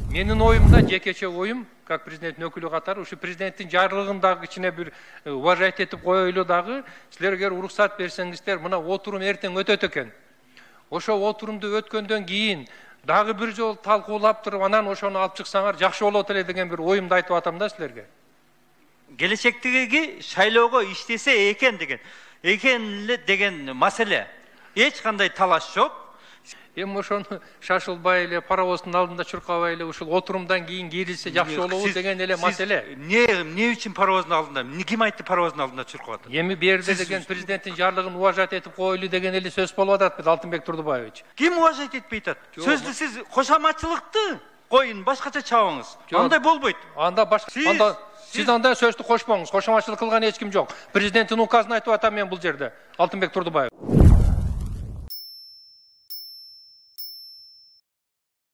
Менин оюмда, жекече оюм, как президенттин өкүлү катары, ушу президенттин жарлыгындагы кичине бир уважать этип коелу дагы, силер эгер уруксат берсеңиздер, мына отурум эртең өтөт экен. Ошо отурумду өткөндөн кийин дагы бир жолу талкуулап туруп, анан ошону алып чыксаңар жакшы болот эле деген бир оюмду айтып атам да силерге. Келечектеги шайлоого иштесе экен деген маселе. Эч кандай талаш жок. Эми ошону шашылбай эле паровоздун алдында чуркабай эле ушул отурумдан кийин кирилсе жакшы болобу деген эле маселе. Не үчүн паровоздун алдында? Ким айтты паровоздун алдында чуркап атат? Эми берде деген президенттин жарлыгын уважать этип коелу деген эле сөз болуп атат Алтынбек Турдубаевич. Ким уважать этпей атат? Сөздү сиз кошоматчылыкты коюн, башкача чабыңыз. Андай болбойт. Анда башка сиз анда сөздү кошпоңуз. Кошоматчылык кылган эч ким жок. Президенттин указын айтып атам мен бул жерде. Алтынбек Турдубаев.